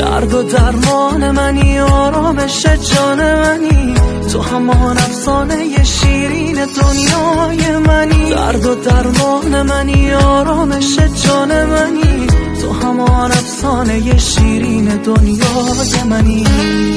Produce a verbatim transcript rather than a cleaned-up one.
درد و درمان منی، آرامش جان منی، تو همان افسانه شیرین دنیای منی. درد و درمان منی، آرامش جان منی، تو همان افسانه شیرین دنیای منی.